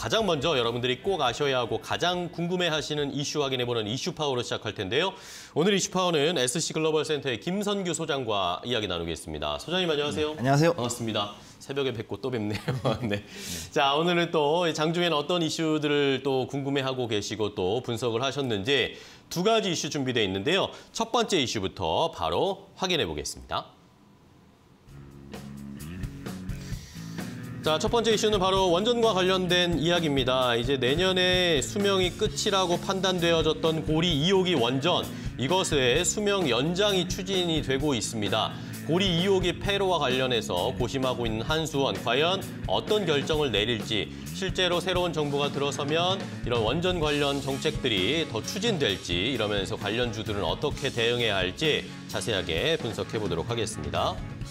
가장 먼저 여러분들이 꼭 아셔야 하고 가장 궁금해하시는 이슈 확인해보는 이슈파워로 시작할 텐데요. 오늘 이슈파워는 SC글로벌센터의 김선규 소장과 이야기 나누겠습니다. 소장님 안녕하세요. 네, 안녕하세요. 반갑습니다. 새벽에 뵙고 또 뵙네요. 네. 자, 오늘은 또 장중에는 어떤 이슈들을 또 궁금해하고 계시고 또 분석을 하셨는지 두 가지 이슈 준비되어 있는데요. 첫 번째 이슈부터 바로 확인해 보겠습니다. 자, 첫 번째 이슈는 바로 원전과 관련된 이야기입니다. 이제 내년에 수명이 끝이라고 판단되어졌던 고리 2호기 원전, 이것의 수명 연장이 추진이 되고 있습니다. 고리 2호기 폐로와 관련해서 고심하고 있는 한수원, 과연 어떤 결정을 내릴지, 실제로 새로운 정부가 들어서면 이런 원전 관련 정책들이 더 추진될지, 이러면서 관련주들은 어떻게 대응해야 할지 자세하게 분석해 보도록 하겠습니다.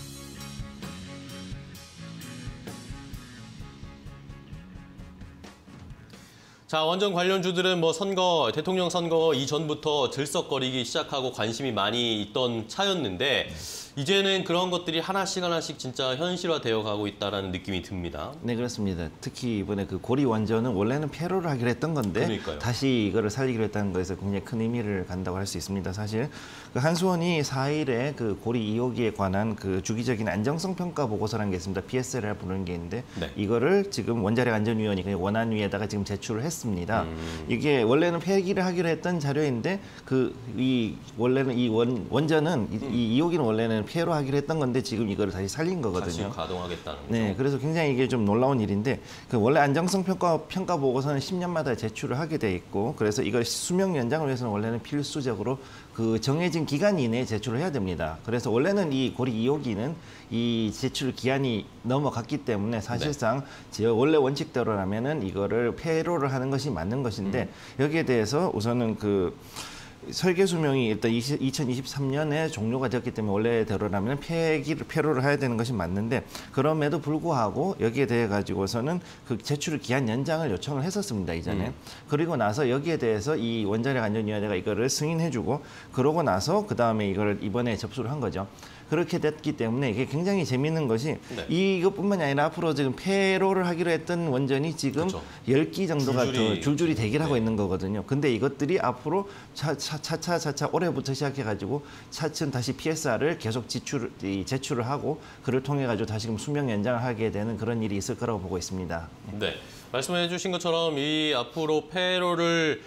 자, 원전 관련주들은 선거, 대통령 선거 이전부터 들썩거리기 시작하고 관심이 많이 있던 차였는데 이제는 그런 것들이 하나씩 진짜 현실화되어 가고 있다는 느낌이 듭니다. 네, 그렇습니다. 특히 이번에 그 고리 원전은 원래는 폐로를 하기로 했던 건데 그러니까요. 다시 이거를 살리기로 했다는 것에서 굉장히 큰 의미를 간다고 할 수 있습니다. 사실 그 한수원이 4일에 그 고리 2호기에 관한 그 주기적인 안정성 평가 보고서라는 게 있습니다. PSL을 부르는 게 있는데 네. 이거를 지금 원자력 안전위원회 원안위에다가 지금 제출을 했습니다. 이게 원래는 폐기를 하기로 했던 자료인데 원래는 이 원전은 이 2호기는 원래는 폐로 하기로 했던 건데 지금 이거를 다시 살린 거거든요. 다시 가동하겠다는 거죠. 네, 그래서 굉장히 이게 좀 놀라운 일인데 그 원래 안정성 평가 보고서는 10년마다 제출을 하게 돼 있고 그래서 이걸 수명 연장을 위해서는 원래는 필수적으로 그 정해진 기간 이내에 제출을 해야 됩니다. 그래서 원래는 이 고리 2호기는 이 제출 기한이 넘어갔기 때문에 사실상 원래 원칙대로라면은 이거를 폐로를 하는 것이 맞는 것인데 여기에 대해서 우선은 그 설계 수명이 일단 2023년에 종료가 되었기 때문에 원래대로라면 폐로를 해야 되는 것이 맞는데 그럼에도 불구하고 여기에 대해 가지고서는 그 제출 기한 연장을 요청을 했었습니다 이전에. 그리고 나서 여기에 대해서 이 원자력 안전위원회가 이거를 승인해주고 그러고 나서 그 다음에 이거를 이번에 접수를 한 거죠. 그렇게 됐기 때문에 이게 굉장히 재미있는 것이 이것뿐만이 아니라 앞으로 지금 폐로를 하기로 했던 원전이 지금 10기 정도가 줄줄이 대기를 하고 있는 거거든요. 근데 이것들이 앞으로 차차 올해부터 시작해가지고 차츰 다시 PSR을 계속 제출을 하고 그를 통해 가지고 다시금 수명 연장을 하게 되는 그런 일이 있을 거라고 보고 있습니다. 네, 말씀해 주신 것처럼 이 앞으로 폐로가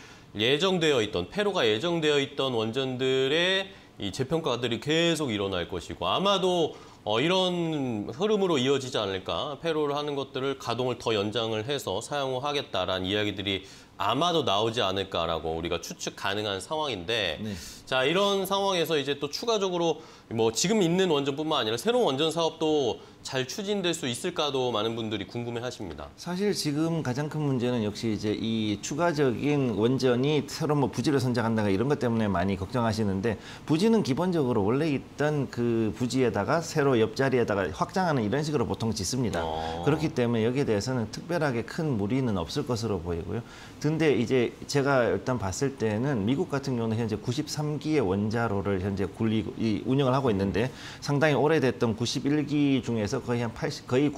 예정되어 있던 원전들의 이 재평가들이 계속 일어날 것이고 아마도 이런 흐름으로 이어지지 않을까. 폐로를 하는 것들을 가동을 더 연장을 해서 사용하겠다라는 이야기들이 아마도 나오지 않을까라고 우리가 추측 가능한 상황인데 자, 이런 상황에서 이제 또 추가적으로 지금 있는 원전뿐만 아니라 새로운 원전 사업도 잘 추진될 수 있을까도 많은 분들이 궁금해하십니다. 사실 지금 가장 큰 문제는 역시 이제 이 추가적인 원전이 새로 부지를 선정한다가 이런 것 때문에 많이 걱정하시는데 부지는 기본적으로 원래 있던 그 부지에다가 새로 옆자리에다가 확장하는 이런 식으로 보통 짓습니다. 그렇기 때문에 여기에 대해서는 특별하게 큰 무리는 없을 것으로 보이고요. 근데 이제 제가 일단 봤을 때는 미국 같은 경우는 현재 93기의 원자로를 현재 운영을 하고 있는데 상당히 오래됐던 91기 중에서 거의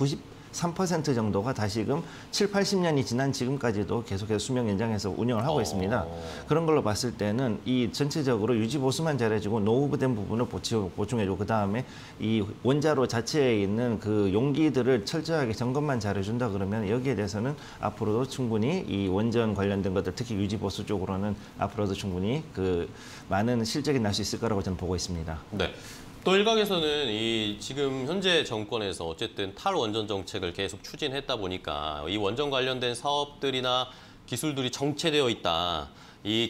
93% 정도가 다시금 7, 80년이 지난 지금까지도 계속해서 수명 연장해서 운영을 하고 있습니다. 그런 걸로 봤을 때는 이 전체적으로 유지 보수만 잘해주고 노후된 부분을 보충해주고 그다음에 이 원자로 자체에 있는 그 용기들을 철저하게 점검만 잘해준다 그러면 여기에 대해서는 앞으로도 충분히 이 원전 관련된 것들 특히 유지 보수 쪽으로는 앞으로도 충분히 그 많은 실적이 날 수 있을 거라고 저는 보고 있습니다. 네. 또 일각에서는 이 지금 현재 정권에서 어쨌든 탈원전 정책을 계속 추진했다 보니까 이 원전 관련된 사업들이나 기술들이 정체되어 있다. 이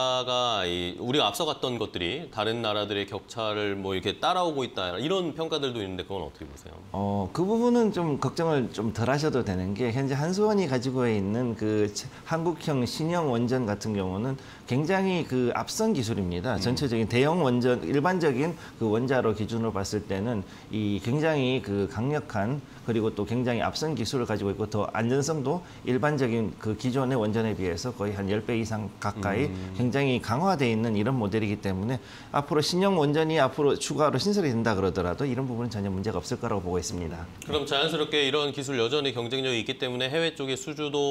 격차가 우리가 앞서갔던 것들이 다른 나라들의 격차를 이렇게 따라오고 있다. 이런 평가들도 있는데 그건 어떻게 보세요? 그 부분은 좀 걱정을 좀 덜 하셔도 되는 게 현재 한수원이 가지고 있는 그 한국형 신형 원전 같은 경우는 굉장히 그 앞선 기술입니다. 전체적인 대형 원전, 일반적인 그 원자로 기준으로 봤을 때는 이 굉장히 그 강력한 그리고 또 굉장히 앞선 기술을 가지고 있고 더 안전성도 일반적인 그 기존의 원전에 비해서 거의 한 10배 이상 가까이 굉장히 강화되어 있는 이런 모델이기 때문에 앞으로 신형 원전이 앞으로 추가로 신설이 된다 그러더라도 이런 부분은 전혀 문제가 없을 거라고 보고 있습니다. 그럼 자연스럽게 이런 기술 여전히 경쟁력이 있기 때문에 해외 쪽의 수주도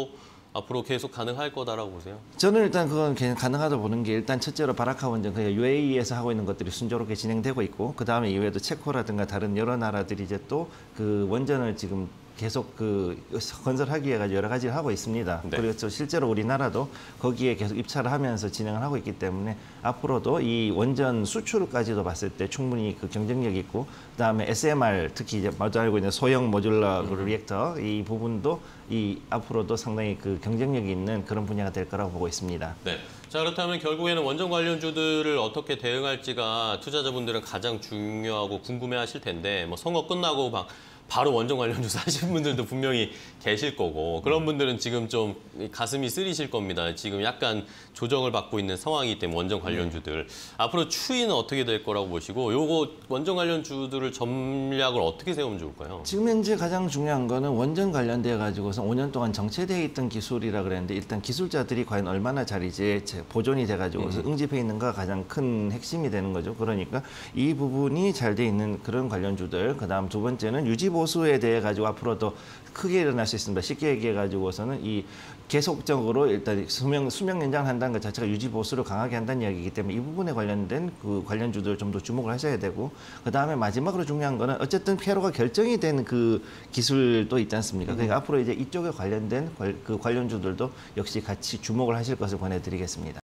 앞으로 계속 가능할 거다라고 보세요? 저는 일단 그건 그냥 가능하다 보는 게 일단 첫째로 바라카 원전 그냥 UAE에서 하고 있는 것들이 순조롭게 진행되고 있고 그 다음에 이외에도 체코라든가 다른 여러 나라들이 이제 또 그 원전을 지금 계속 그 건설하기 위해 여러 가지를 하고 있습니다. 네. 그리고 또 실제로 우리나라도 거기에 계속 입찰을 하면서 진행을 하고 있기 때문에 앞으로도 이 원전 수출까지도 봤을 때 충분히 그 경쟁력이 있고 그다음에 SMR 특히 이제 먼저 알고 있는 소형 모듈러 리액터 이 부분도 이 앞으로도 상당히 그 경쟁력이 있는 그런 분야가 될 거라고 보고 있습니다. 네. 자, 그렇다면 결국에는 원전 관련주들을 어떻게 대응할지가 투자자분들은 가장 중요하고 궁금해하실 텐데 뭐 선거 끝나고 막 바로 원전 관련주 사시는 분들도 분명히 계실 거고 그런 분들은 지금 좀 가슴이 쓰리실 겁니다. 지금 약간 조정을 받고 있는 상황이기 때문에 원전 관련주들. 앞으로 추이는 어떻게 될 거라고 보시고 요거 원전 관련주들을 전략을 어떻게 세우면 좋을까요? 지금 현재 가장 중요한 거는 원전 관련돼 가지고서 5년 동안 정체되어 있던 기술이라 그랬는데 일단 기술자들이 과연 얼마나 잘 이제 보존이 돼 가지고서 응집해 있는가 가장 큰 핵심이 되는 거죠. 그러니까 이 부분이 잘 돼 있는 그런 관련주들. 그다음 두 번째는 유지 보수에 대해 가지고 앞으로도 크게 일어날 수 있습니다. 쉽게 얘기해 가지고서는 이 계속적으로 일단 수명 연장을 한다는 것 자체가 유지 보수를 강하게 한다는 이야기이기 때문에 이 부분에 관련된 그 관련주들 좀 더 주목을 하셔야 되고 그 다음에 마지막으로 중요한 거는 어쨌든 피아로가 결정이 된 그 기술도 있지 않습니까? 그러니까 앞으로 이제 이쪽에 관련된 그 관련주들도 역시 같이 주목을 하실 것을 권해드리겠습니다.